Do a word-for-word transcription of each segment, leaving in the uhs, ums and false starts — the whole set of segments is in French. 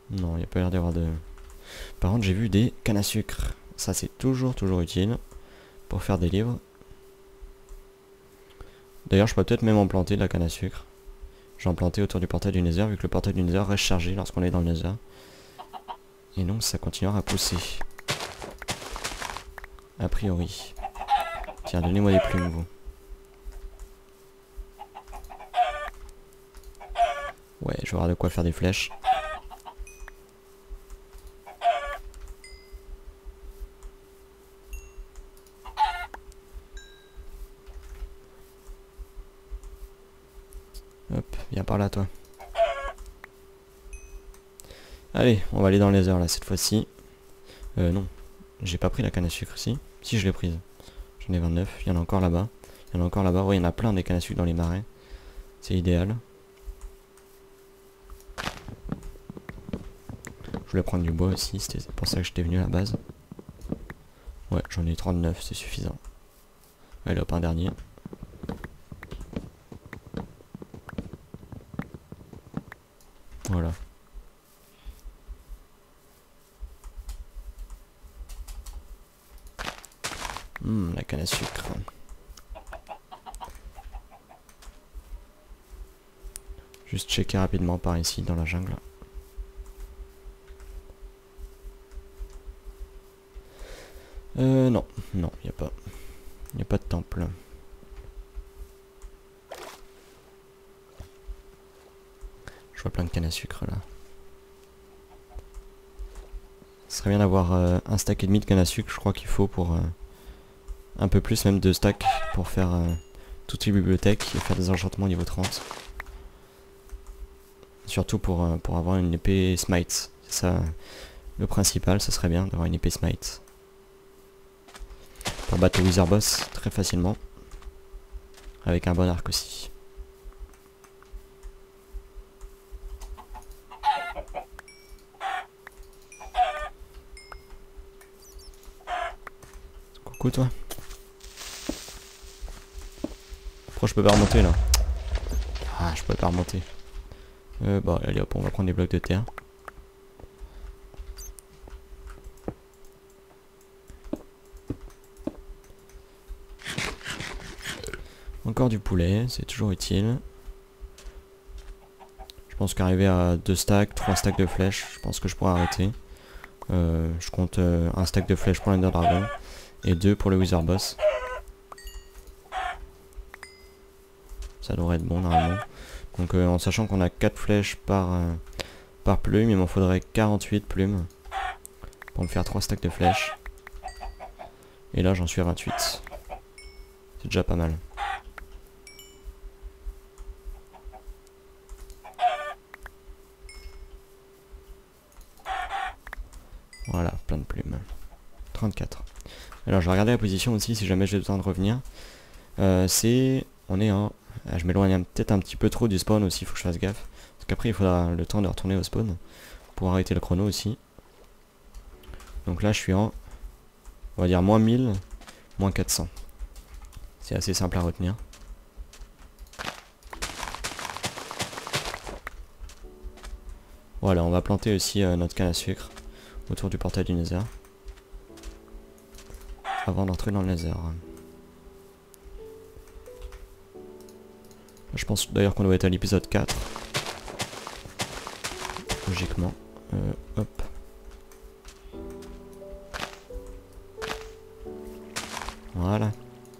Non, il n'y a pas l'air d'y avoir de... Par contre, j'ai vu des cannes à sucre. Ça, c'est toujours, toujours utile pour faire des livres. D'ailleurs, je pourrais peut-être même en planter de la canne à sucre. J'en planter autour du portail du Nether, vu que le portail du Nether reste chargé lorsqu'on est dans le Nether. Et donc, ça continuera à pousser. A priori. Tiens, donnez-moi des plumes, vous. Ouais, je vais avoir de quoi faire des flèches. Hop, viens par là, toi. Allez, on va aller dans le Nether, là, cette fois-ci. Euh, non. J'ai pas pris la canne à sucre, si. Si, je l'ai prise. J'en ai vingt-neuf. Il y en a encore là-bas. Il y en a encore là-bas. Ouais, il y en a plein des cannes à sucre dans les marais. C'est idéal. Je voulais prendre du bois aussi. C'était pour ça que j'étais venu à la base. Ouais, j'en ai trente-neuf. C'est suffisant. Allez, hop, un dernier. Voilà. Hum, la canne à sucre. Juste checker rapidement par ici dans la jungle. Euh non, non, il n'y a pas. Il n'y a pas de temple. Je vois plein de cannes à sucre là. Ce serait bien d'avoir euh, un stack et demi de canne à sucre, je crois qu'il faut pour euh, un peu plus, même deux stacks pour faire euh, toutes les bibliothèques et faire des enchantements niveau trente. Surtout pour, euh, pour avoir une épée smite. C'est ça le principal, ça serait bien d'avoir une épée smite. Pour battre le wither boss très facilement. Avec un bon arc aussi. Coucou toi. Pourquoi je peux pas remonter là? Ah, je peux pas remonter. Euh, bon, allez hop, on va prendre des blocs de terre. Encore du poulet, c'est toujours utile. Je pense qu'arriver à deux stacks, trois stacks de flèches, je pense que je pourrais arrêter. Euh, je compte euh, un stack de flèches pour l'Ender Dragon et deux pour le Wither Boss. Ça devrait être bon normalement. Donc euh, en sachant qu'on a quatre flèches par, euh, par plume, il m'en faudrait quarante-huit plumes pour me faire trois stacks de flèches. Et là j'en suis à vingt-huit. C'est déjà pas mal. Voilà, plein de plumes. trente-quatre. Alors je vais regarder la position aussi si jamais j'ai besoin de revenir. Euh, c'est... On est en... Ah, je m'éloigne peut-être un petit peu trop du spawn aussi, il faut que je fasse gaffe. Parce qu'après il faudra le temps de retourner au spawn. Pour arrêter le chrono aussi. Donc là je suis en... On va dire moins mille, moins quatre cents. C'est assez simple à retenir. Voilà, on va planter aussi euh, notre canne à sucre autour du portail du Nether. Avant d'entrer dans le Nether. Je pense d'ailleurs qu'on doit être à l'épisode quatre. Logiquement. Euh, hop. Voilà.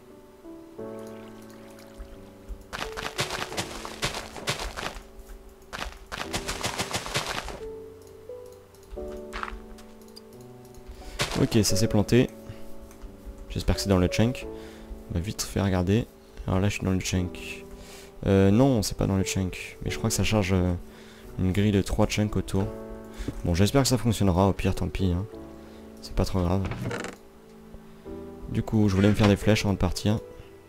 Ok, ça s'est planté. J'espère que c'est dans le chunk. On va vite faire regarder. Alors là, je suis dans le chunk. Euh, non, c'est pas dans le chunk. Mais je crois que ça charge euh, une grille de trois chunks autour. Bon, j'espère que ça fonctionnera. Au pire, tant pis. Hein. C'est pas trop grave. Du coup, je voulais me faire des flèches avant de partir.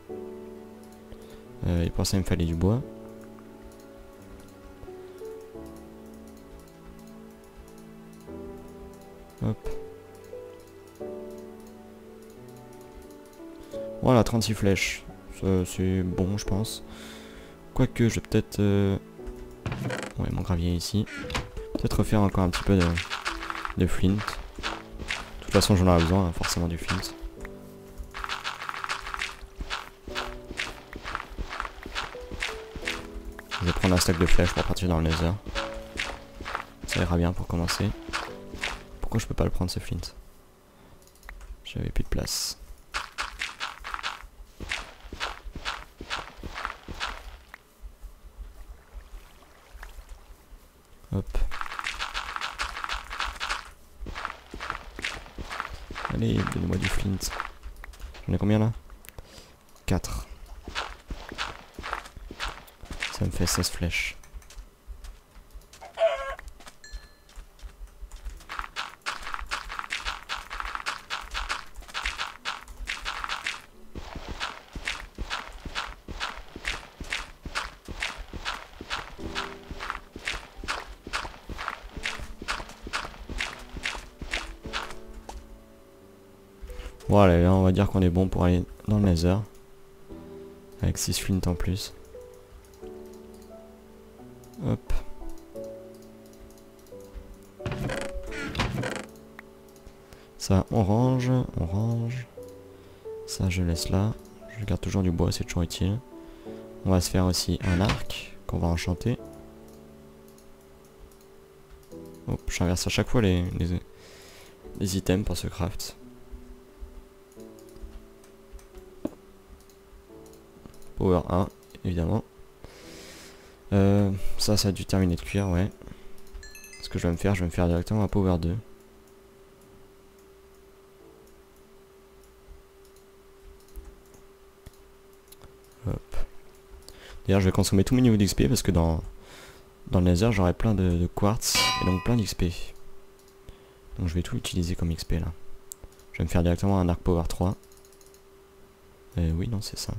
Euh, et pour ça, il me fallait du bois. Hop. Voilà, trente-six flèches. C'est bon, je pense. Quoique, je vais peut-être... Euh... Ouais, mon gravier ici. Peut-être refaire encore un petit peu de, de flint. De toute façon j'en aurai besoin, hein, forcément du flint. Je vais prendre un stack de flèches pour partir dans le nether. Ça ira bien pour commencer. Pourquoi je peux pas le prendre ce flint? J'avais plus de place. Hop. Allez, donnez-moi du flint. J'en ai combien là? quatre. Ça me fait seize flèches. Voilà, là on va dire qu'on est bon pour aller dans le nether. Avec six flint en plus. Hop. Ça on range, on range. Ça je laisse là. Je garde toujours du bois, c'est toujours utile. On va se faire aussi un arc qu'on va enchanter. Hop, j'inverse à chaque fois les, les, les items pour ce craft. Power un, évidemment. Euh, ça, ça a dû terminer de cuire, ouais. Ce que je vais me faire, je vais me faire directement un Power deux. Hop. D'ailleurs, je vais consommer tous mes niveaux d'X P parce que dans, dans le nether, j'aurai plein de, de quartz et donc plein d'X P. Donc je vais tout utiliser comme X P là. Je vais me faire directement un arc Power trois. Euh, oui, non, c'est ça.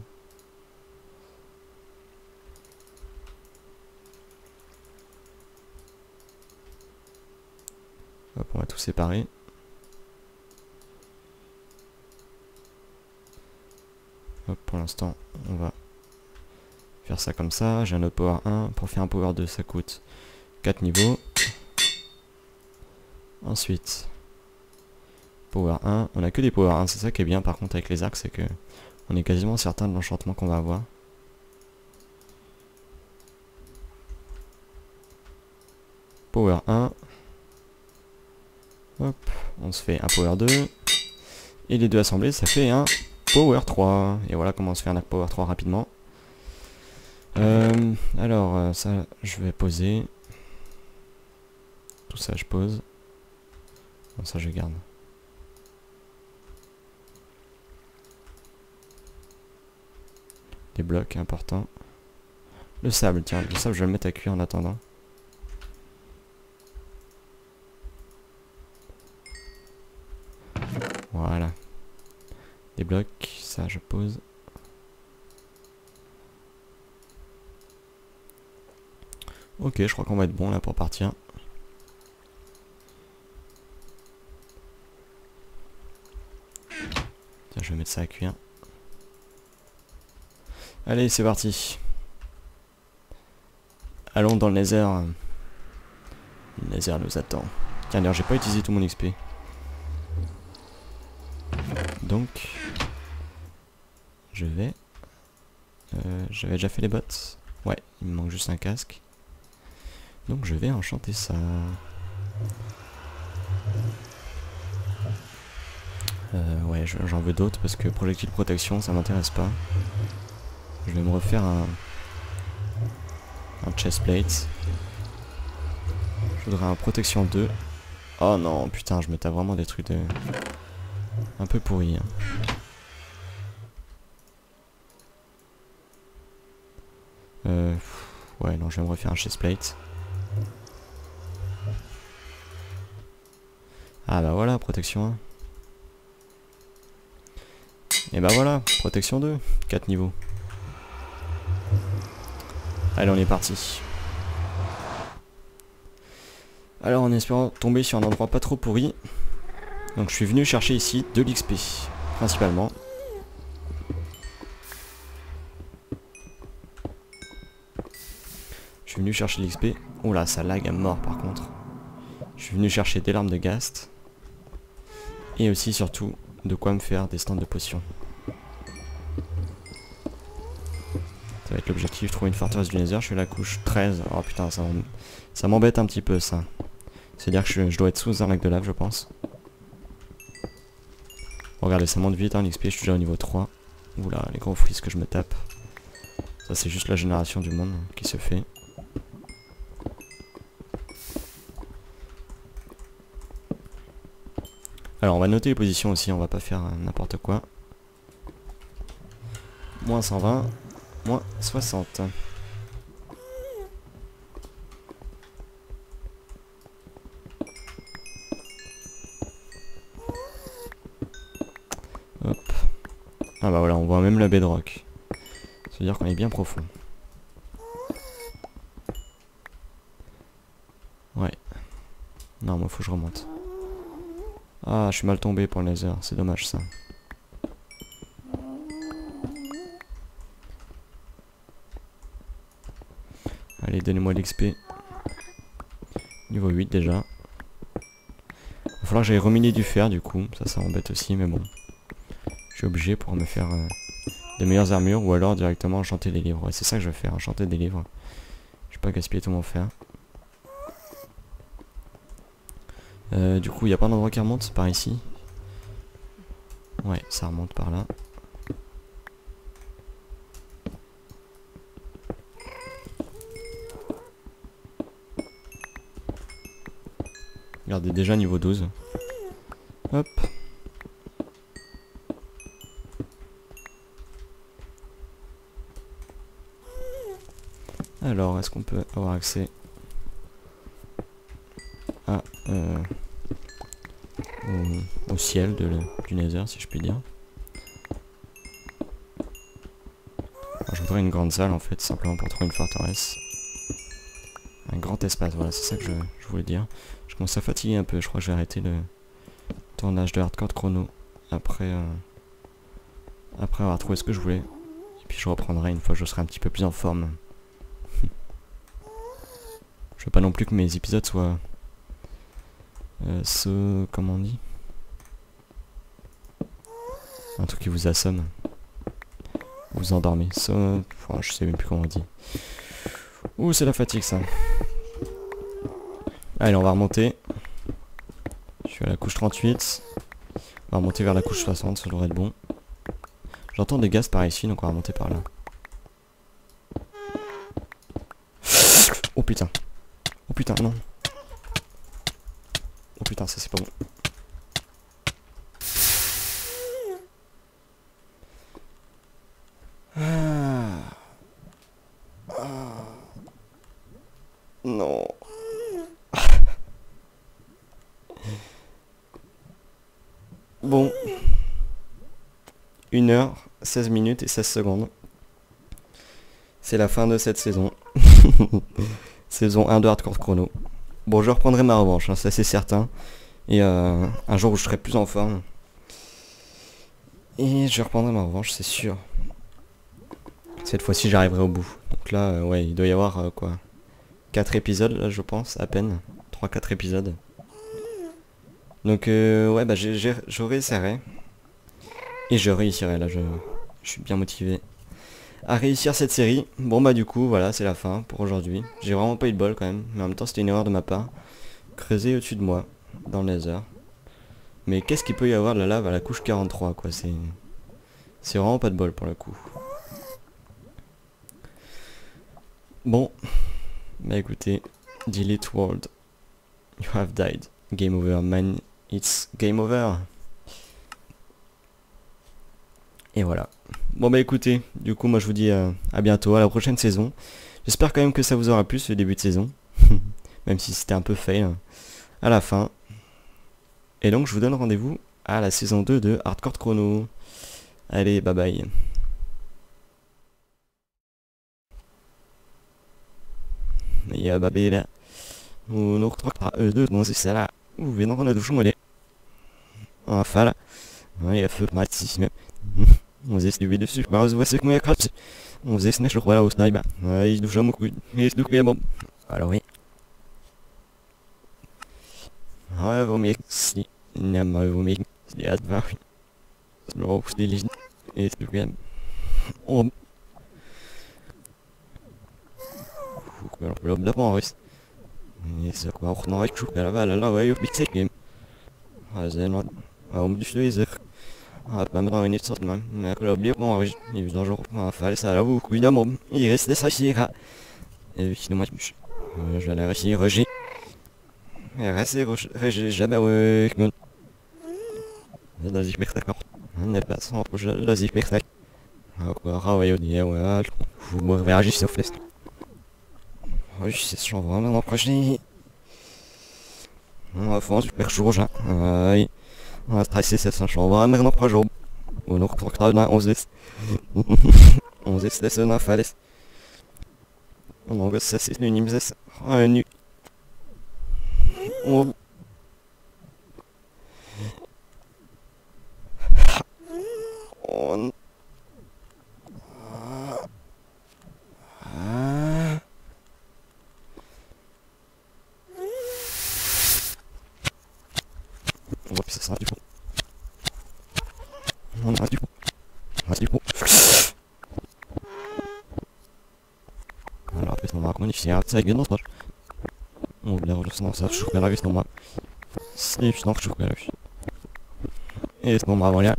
Hop, on va tout séparer. Hop, pour l'instant, on va faire ça comme ça. J'ai un autre Power un. Pour faire un Power deux, ça coûte quatre niveaux. Ensuite, Power un. On a que des Power un. C'est ça qui est bien par contre avec les arcs, c'est que on est quasiment certain de l'enchantement qu'on va avoir. Power un. Hop, on se fait un Power deux. Et les deux assemblés, ça fait un Power trois. Et voilà comment on se fait un Power trois rapidement. Euh, alors, euh, ça, je vais poser. Tout ça, je pose. Bon, ça, je garde. Des blocs importants. Le sable, tiens, le sable, je vais le mettre à cuire en attendant. Voilà. Des blocs, ça je pose. Ok, je crois qu'on va être bon là pour partir. Tiens, je vais mettre ça à cuire. Allez, c'est parti. Allons dans le nether. Le nether nous attend. Tiens, d'ailleurs, j'ai pas utilisé tout mon X P. Donc, je vais... Euh, J'avais déjà fait les bottes. Ouais, il me manque juste un casque. Donc je vais enchanter ça. Euh, ouais, j'en veux d'autres parce que projectile protection, ça m'intéresse pas. Je vais me refaire un... Un chestplate. Je voudrais un protection deux. Oh non, putain, je me tape vraiment des trucs de... un peu pourris. Hein. Euh, ouais, non, je vais me refaire un chestplate. Ah bah voilà, protection un. Et bah voilà, protection deux. quatre niveaux. Allez, on est parti. Alors, en espérant tomber sur un endroit pas trop pourri. Donc, je suis venu chercher ici de l'X P, principalement. Je suis venu chercher l'X P. Oh là, ça lag à mort par contre. Je suis venu chercher des larmes de Ghast. Et aussi surtout de quoi me faire des stands de potions. Ça va être l'objectif, trouver une forteresse du Nether. Je suis à la couche treize. Oh putain, ça, ça m'embête un petit peu ça. C'est-à-dire que je, je dois être sous un lac de lave, je pense. Bon, regardez, ça monte vite, hein, l'X P, je suis déjà au niveau trois. Oula, les gros frises que je me tape. Ça, c'est juste la génération du monde qui se fait. Alors, on va noter les positions aussi, on va pas faire euh, n'importe quoi. moins cent vingt, moins soixante. Hop. Ah bah voilà, on voit même la bedrock. Ça veut dire qu'on est bien profond. Ouais. Non, moi faut que je remonte. Ah, je suis mal tombé pour le laser, c'est dommage ça. Allez, donnez-moi l'X P. Niveau huit déjà. Il va falloir que j'aille reminer du fer du coup, ça ça m'embête aussi, mais bon. Je suis obligé pour me faire euh, de meilleures armures ou alors directement enchanter des livres. Ouais, c'est ça que je vais faire, enchanter des livres. Je vais pas gaspiller tout mon fer. Euh, du coup, il n'y a pas d'endroit qui remonte par ici. Ouais, ça remonte par là. Regardez, déjà niveau douze. Hop. Alors, est-ce qu'on peut avoir accès à, euh, au, au ciel de le, du Nether, si je puis dire. Alors, je voudrais une grande salle en fait, simplement pour trouver une forteresse. Un grand espace, voilà, c'est ça que je, je voulais dire. Je commence à fatiguer un peu, je crois que je vais arrêter le tournage de Hardcore Chrono après, euh, après avoir trouvé ce que je voulais. Et puis je reprendrai une fois que je serai un petit peu plus en forme. Je veux pas non plus que mes épisodes soient... Euh, ce... comment on dit? Un truc qui vous assomme. Vous endormez. Ce... Enfin, je sais même plus comment on dit. Ouh, c'est la fatigue ça. Allez, on va remonter. Je suis à la couche trente-huit. On va remonter vers la couche soixante, ça devrait être bon. J'entends des gaz par ici, donc on va remonter par là. Oh putain. Oh putain, non. Oh putain, ça c'est pas bon. Ah. Ah. Non. Bon. une heure, seize minutes et seize secondes. C'est la fin de cette saison. Saison un de Hardcore Chrono. Bon, je reprendrai ma revanche, hein, ça c'est certain. Et euh, un jour où je serai plus en forme. Et je reprendrai ma revanche, c'est sûr. Cette fois-ci, j'arriverai au bout. Donc là, euh, ouais, il doit y avoir euh, quoi quatre épisodes, là, je pense, à peine. trois quatre épisodes. Donc, euh, ouais, bah, je réessayerai. Et je réussirai, là, je, je suis bien motivé à réussir cette série. Bon, bah, du coup, voilà, c'est la fin pour aujourd'hui. J'ai vraiment pas eu de bol, quand même. Mais en même temps, c'était une erreur de ma part. Creuser au-dessus de moi, dans le laser. Mais qu'est-ce qu'il peut y avoir de la lave à la couche quarante-trois, quoi. C'est c'est vraiment pas de bol, pour le coup. Bon. Bah, écoutez. Delete world. You have died. Game over, man. It's game over. Et voilà. Bon bah écoutez, du coup moi je vous dis euh, à bientôt, à la prochaine saison. J'espère quand même que ça vous aura plu ce début de saison. Même si c'était un peu fail hein, à la fin. Et donc je vous donne rendez-vous à la saison deux de Hardcore Chrono. Allez, bye bye. Ja, babela. Och nog trakta ödet måste säga. Och vi någon du som det. Ah, falla. Ja, jag för mig tisme. On faisait du dessus, bah on voit ce qu'on a craché. On faisait ce je crois au sniper. Ouais, il nous jamais beaucoup. Il nous bon. Alors oui. Ja, wo mir sie nehmen mal wo mir die etwa so still ist ist bequem um guck mal ob da was ist ja auch neu guck mal weil la weil ich bitte gehen also noch warum bist du hier hat man noch nicht so man ich glaube ich mal ich vais toujours faire ça là vous évidemment il reste ça ici ich nur mal je vais aller essayer Roger ja rester Roger jamais ich bin das ich mich d'accord ne pas sans projet là ich mich d'accord ah ouais on ouais vous me réagissez au fest oui c'est sûr vraiment la prochaine on va faire super chaud hein oui on va stresser cette chanson vraiment la prochaine ou noch total na on sitzt on sitzt das na falls on va ça c'est une immense nu on on Oups, ça du coup. On a du coup. On a du coup. Alors, bis nochmal kommunizieren, zeigen noch was. Und der Rüssel noch selbst Schokolade ist nochmal. Selbst noch Schokolade. Ist nochmal, ja.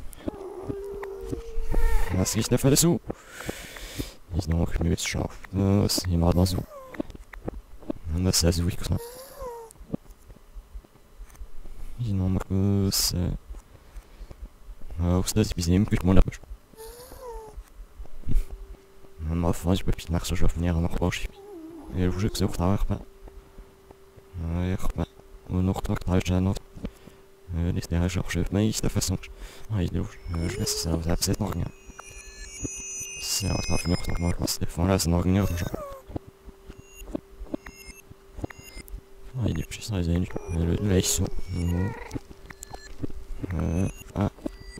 Was ist der für das so? Ist noch mit scharf. Das ist immer da so. Und das ist so, ich kann. Ist noch mal kurz. Auch das bis eben gut Monat. ما فاش باش نخشى شوفني انا نخبرش الوجه كسوق تاع خبا يا خبا ونقطة تاع جانوت اللي استها شوف ما يستفسنش هاي دوش جو بس ça ça c'est nog rien c'est pas fait nog nog was c'est fond là c'est nog rien هاي دي بشي صاي زين ليش سو اه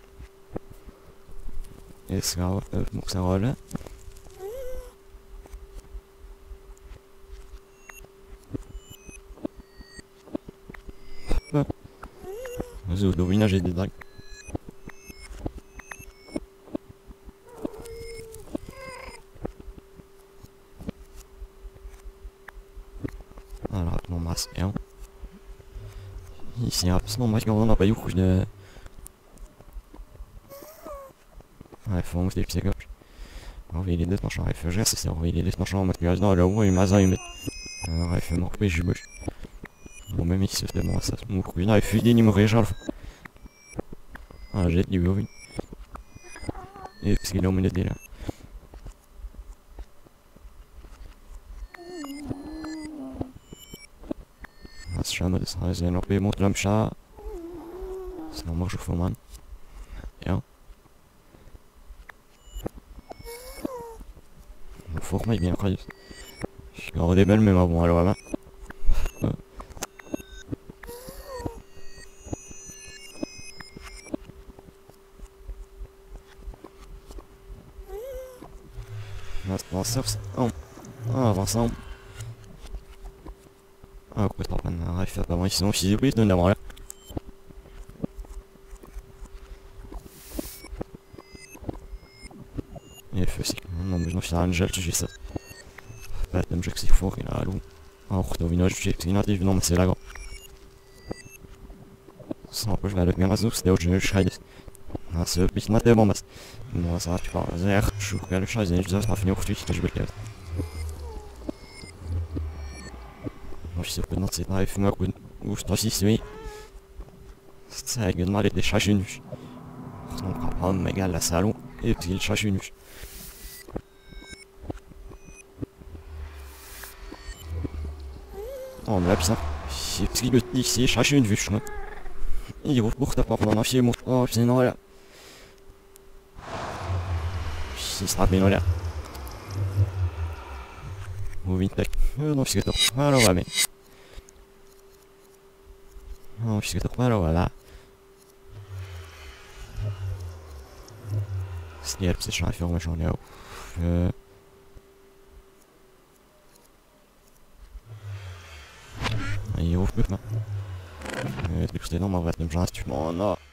اسمعوا مكسرة Zo, dominage des drags. Alors, mon masque, hein. Ici, absolument, moi, on n'a pas eu beaucoup de... Ouais, faut que je défie ça. On va les deux machins, il faut gérer, c'est ça, on va les deux machins, on va te dans le haut, il m'a ça, il met. Alors, il fait mort, puis je bouge. Bon, même ici, c'est bon, ça, mon coup, il a fait des numéros, j'arrive. Ah, j'ai du bruit. Et parce qu'il est au milieu de là. Ah, c'est jamais de ça, c'est un peu mon tram chat. C'est normal, je fais man. Ja. Faut que je bien après. Je garde des belles, mais bon, alors là. Avançar, oh, ah, avançar. Ah, quoi, c'est pas mal, il fait pas mal, sinon, je suis obligé de l'avoir là. Et fait, c'est non, mais je n'en fais rien, j'ai le ça. Pas de jeu que c'est fort, il a l'eau. Alors, dans une autre, j'ai une native, non, mais c'est là, gros. Sans peu, je vais aller bien à ce c'était autre jeu, je serai. Ah, c'est un petit matin, bon, mas. Bon, ça, tu parles, c'est je joue le chat, je vais finir au futur, je vais le je sais pas non c'est pas fait moi ou je t'assiste oui c'est également les chats nus on prend pas méga la salon et puis le chat nus on l'a bien c'est parce qu'il dit c'est chat nus je crois il va pour ta part on a fait mon oh c'est non là c'est ça bien là moving tech non c'est que alors va mais oh, je suis trop alors voilà. C'est une petite chanson, mais j'en ai où. Euh... Il ouvre plus, non. C'était non, mais en fait, même genre, tu m'en as.